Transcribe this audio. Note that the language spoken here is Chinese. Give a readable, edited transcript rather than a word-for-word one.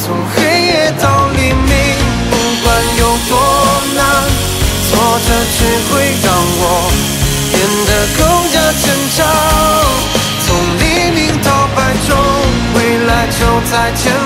从黑夜到黎明，不管有多难，挫折只会让我变得更加坚强。从黎明到白昼，未来就在前